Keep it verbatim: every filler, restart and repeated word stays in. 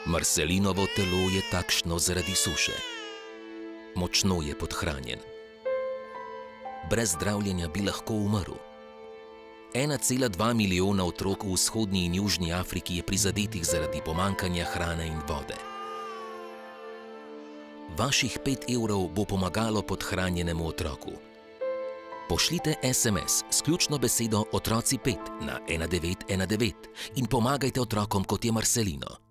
Marcelinovo telo je takšno zaradi suše. Močno je podhranjen. Brez zdravljenja bi lahko umrl. ena cela dva milijona otrok v vzhodni in južni Afriki je prizadetih zaradi pomanjkanja hrane in vode. Vaših pet evrov bo pomagalo podhranjenemu otroku. Pošljite es em es s ključno besedo otroci pet na ena devet ena devet in pomagajte otrokom, kot je Marcelino.